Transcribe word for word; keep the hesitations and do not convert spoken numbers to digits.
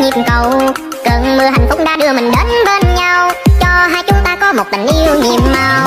nhịp cầu. Cơn mưa hạnh phúc đã đưa mình đến bên nhau, cho hai chúng ta có một tình yêu nhiệm màu.